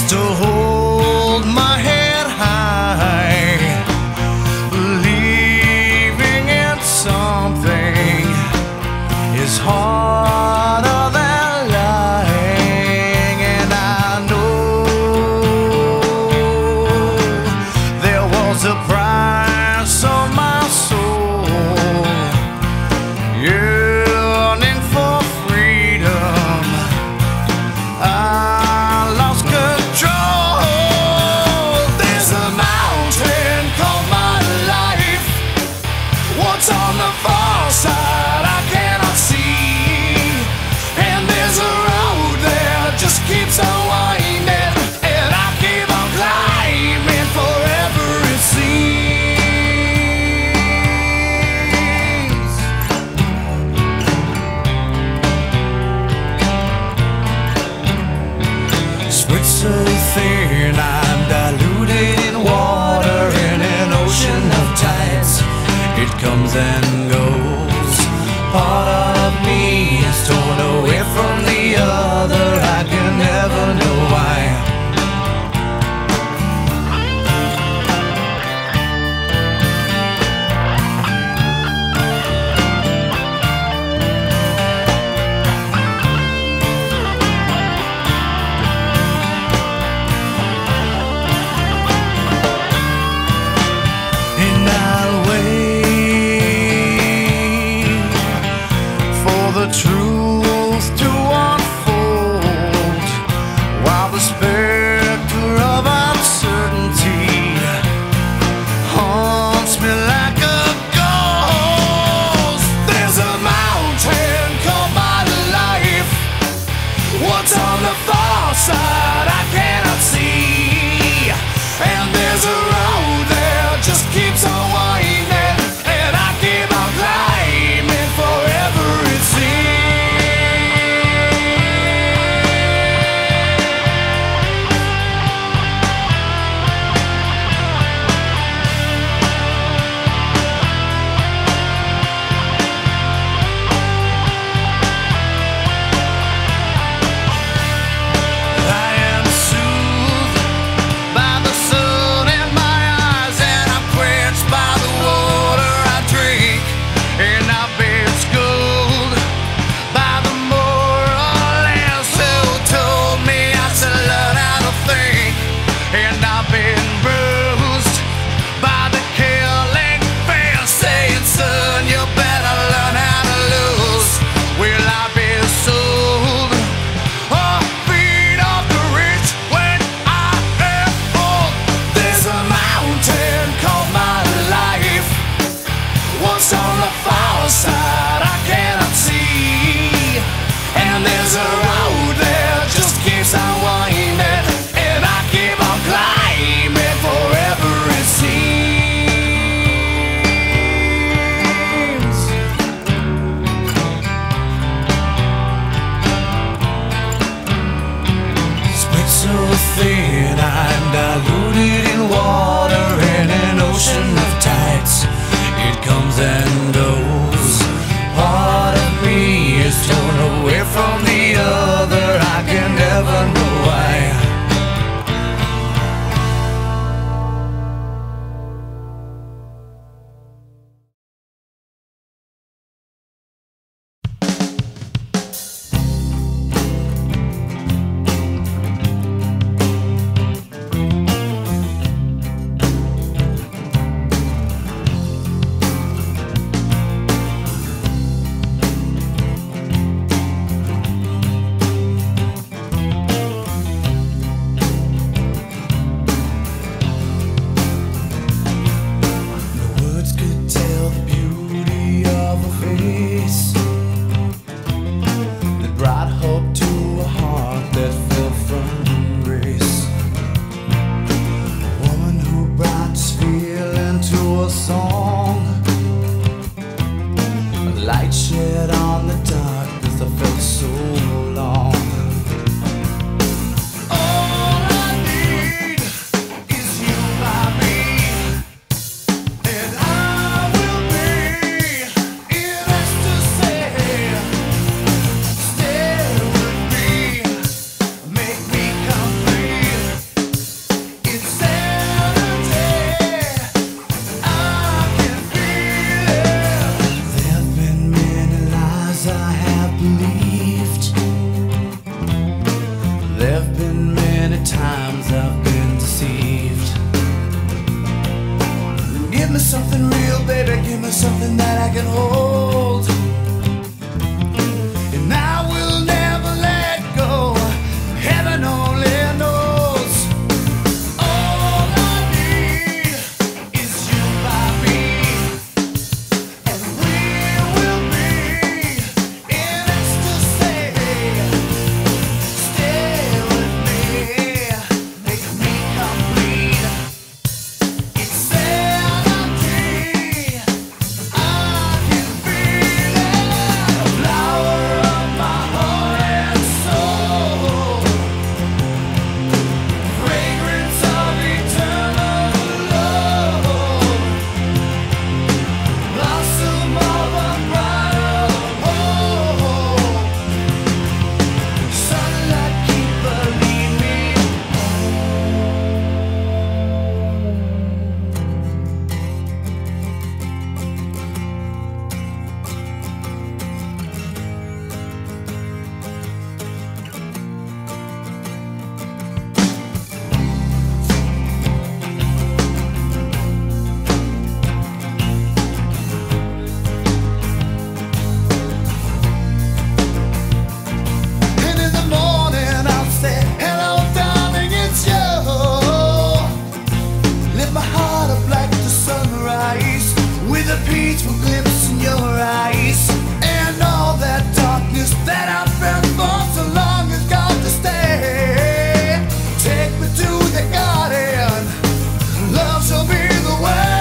to hold my head high, believing in something is harder than lying. And I know there was a price on my soul, yearning for freedom. I lost control. There's a mountain called my life. What's on the far side I cannot see, and there's a road there just keeps on winding, and I keep on climbing forever it seems. Spread so thin I'm diluted in water in an ocean of tides. It comes and goes. Part of me is torn away from the other. I can never know why. And I'll wait for the truth to unfold, while the specter of uncertainty haunts me like a ghost. There's a mountain called my life. What's on the far side I cannot see, and there's a road there just keeps on winding, and I keep on climbing forever it I am soothed by the sun in my eyes, and I'm quenched by the water I drink, and I've been schooled by the moralists who told me I should learn how to think, and I've been bruised by the killing fear saying, son, you better learn how to lose. Will I be sold or feed off the rich when I am old? There's a mountain called my life. What's on the far side I cannot see, and there's a road there just keeps on winding, and I keep on climbing forever it seems. Spread so thin I'm diluted in water in an ocean of tides. It comes and goes. Part of me is torn away from the other. I can never know why. There've been many times I've been deceived. Give me something real, baby, give me something that I can hold. And I will never let go, heaven only knows. All I need is you by me, and we will be in ecstasy. Stay with me, make me complete. It's peaceful glimpse in your eyes, and all that darkness that I've been for so long has got to stay. Take me to the garden, love shall be the way.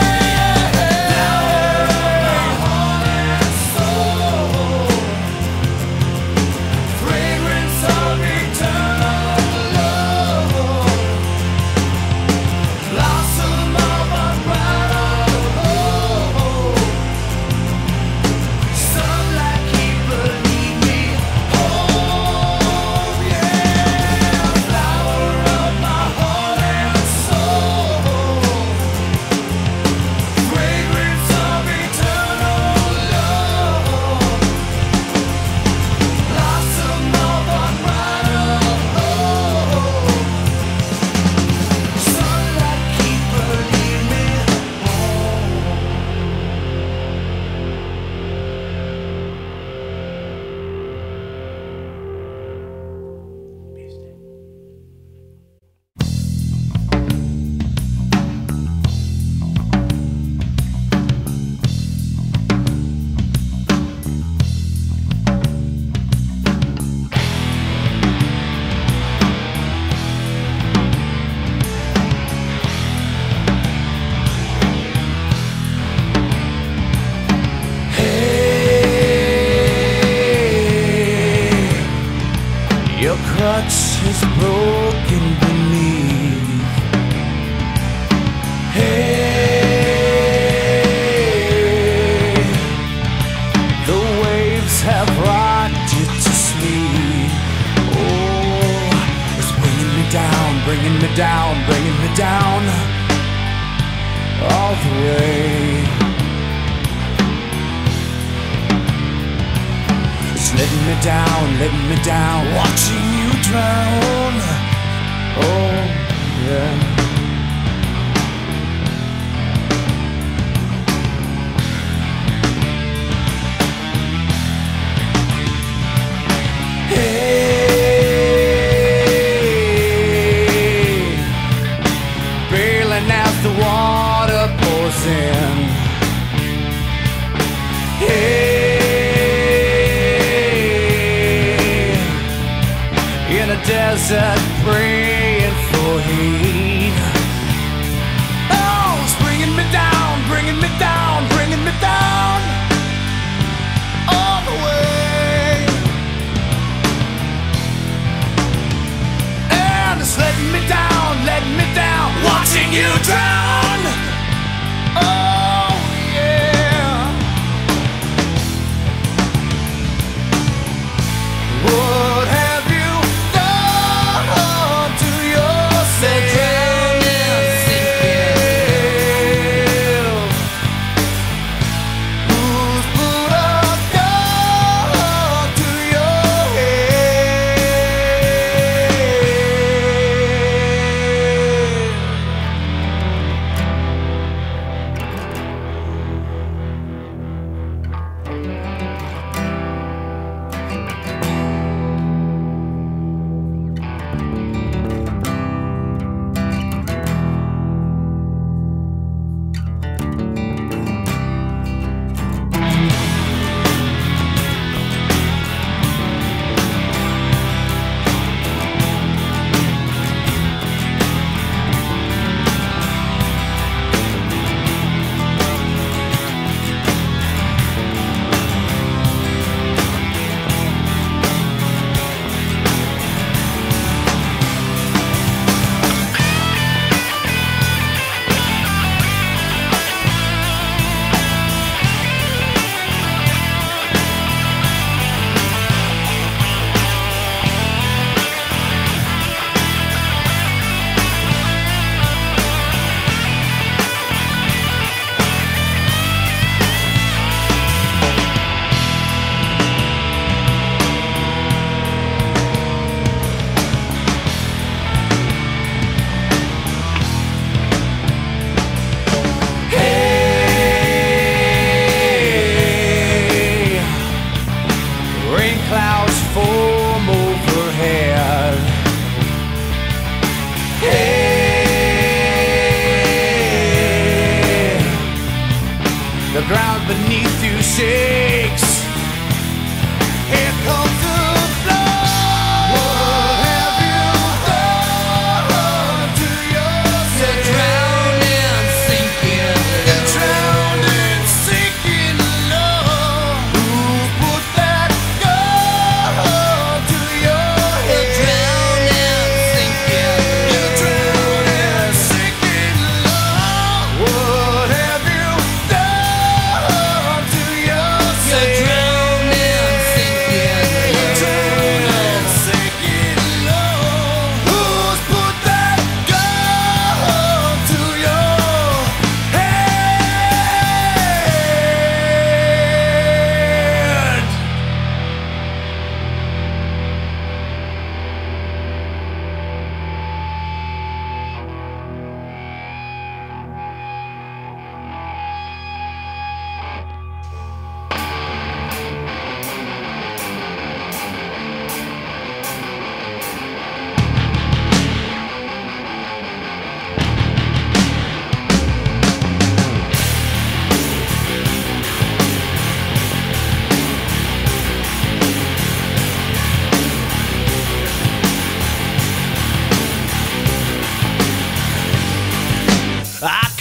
Your crutch is broken beneath. Hey, the waves have rocked you to sleep. Oh, it's bringing me down, bringing me down, bringing me down all the way. Letting me down, watching you drown. Oh, yeah. Hey, bailing as the water pours in. Hey, in a desert praying for heat. Oh, it's bringing me down, bringing me down, bringing me down all the way. And it's letting me down, watching you drown. Oh yeah. What have you done to yourself? Who's put a gun to your head?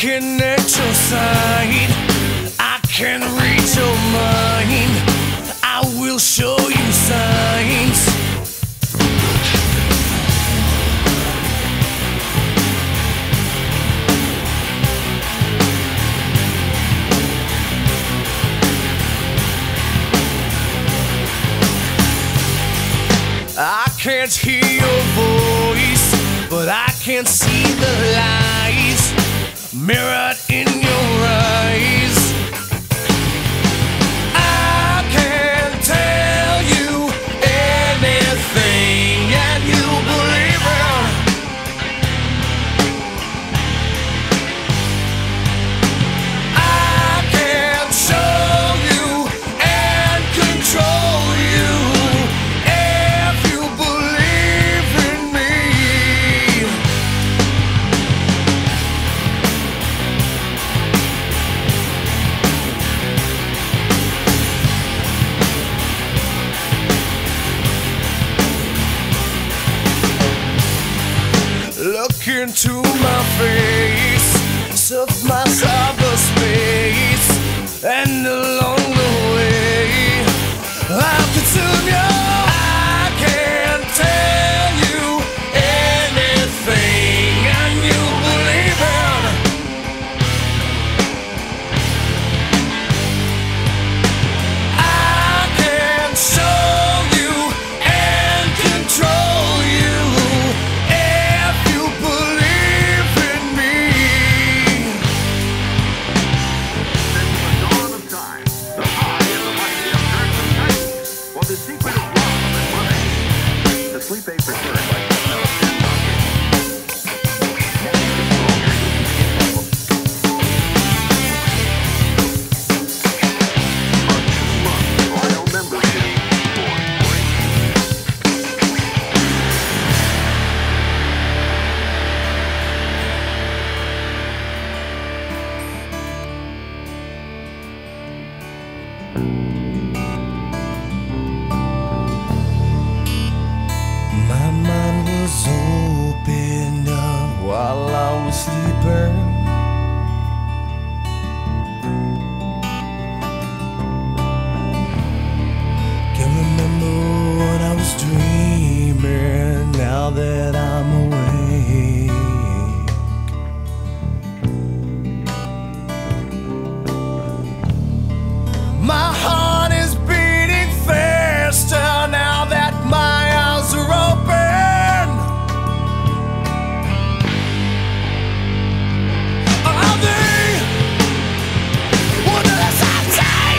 connect your sight, I can read your mind, I will show you signs. I can't hear your voice, but I can see the lies mirrored in your eyes. I can tell you anything and you believe it. I can show you and control you if you believe in me. Look into my face, surf my cyberspace, and along the way I'll consume you. I can tell you anything and you believe it. I can show you and control you if you believe in me. Since the dawn of time, the high and the mighty have turned to Titans for the secret of love and money. The sleep aid preferred by Royal membership for free. My mind was opened up while I was sleeping. Can't remember what I was dreaming now that I'm awake. My heart is beating faster now that my eyes are open. Are they wonders I say?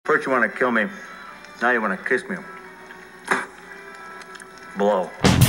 First you want to kill me, now you want to kiss me. Blow.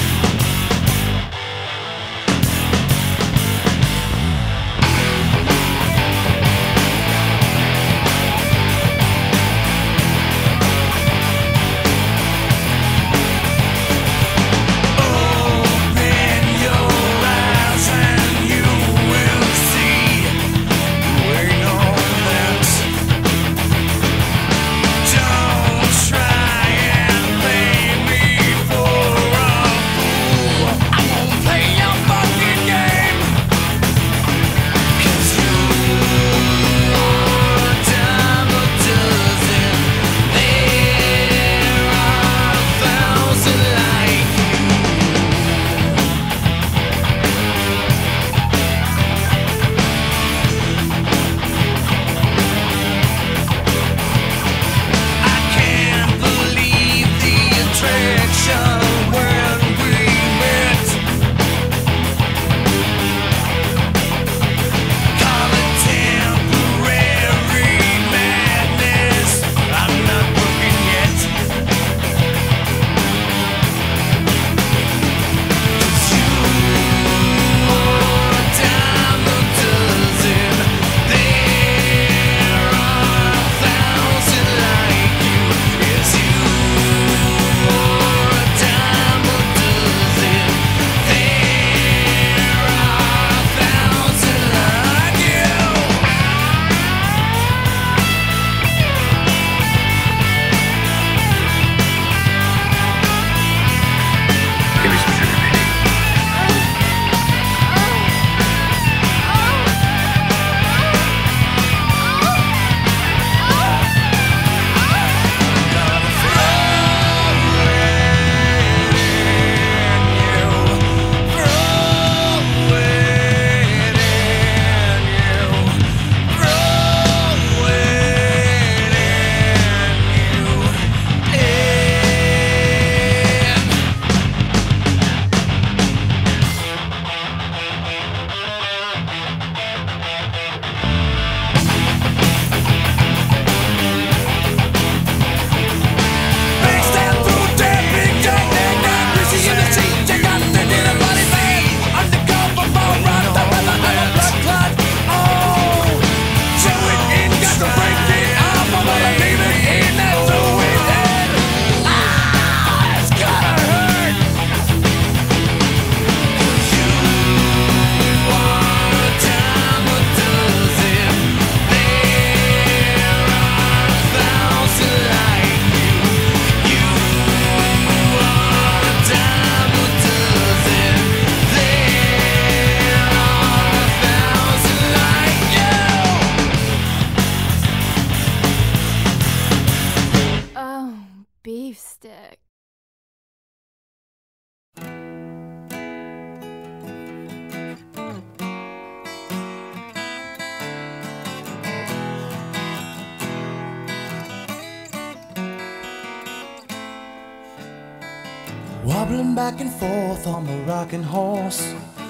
Wobbling back and forth on my rocking horse.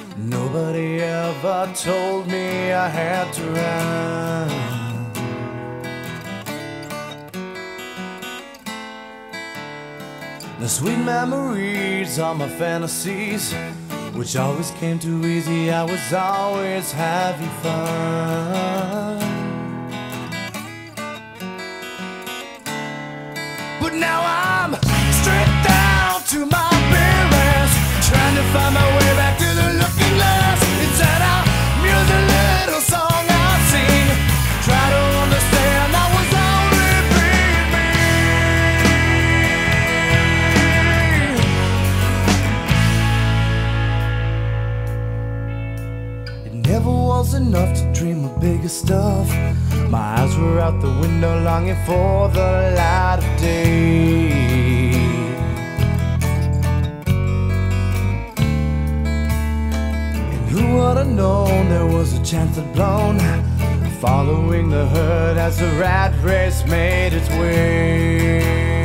Nobody ever told me I had to run. The sweet memories are my fantasies, which always came too easy. I was always having fun. But now I'm stripped down to my bare ass, trying to find my way back to the looking glass. Inside I muse a little song I sing, try to understand I was only being me. It never was enough to dream of bigger stuff. My eyes were out the window longing for the light of day. Who would have known there was a chance I'd blown, following the herd as the rat race made its way.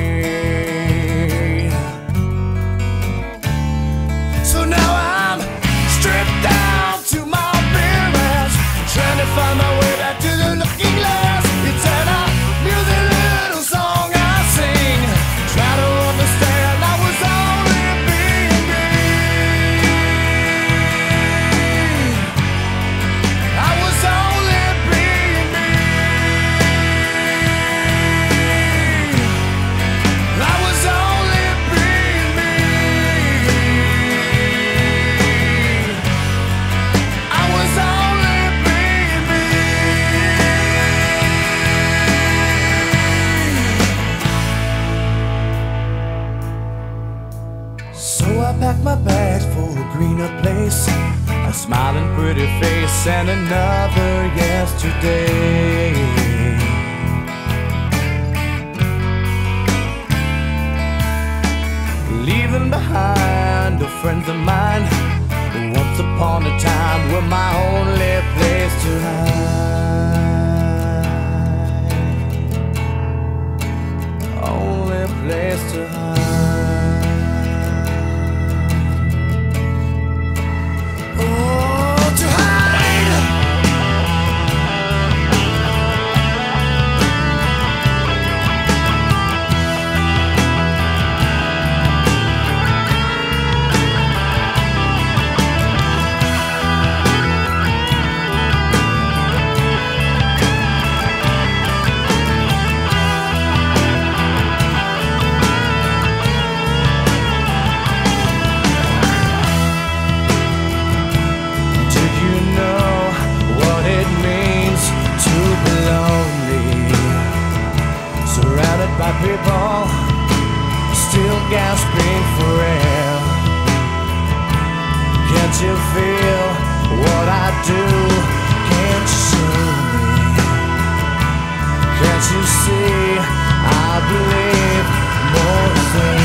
So now I'm stripped down to my bare ass, trying to find my way back to the looking glass. It's an I knew the little pack my bags for a greener place, a smiling pretty face and another yesterday. Leaving behind the friends of mine who once upon a time were my only place to hide. Only place to hide. Surrounded by people still gasping for air. Can't you feel what I do? Can't you show me? Can't you see I believe more than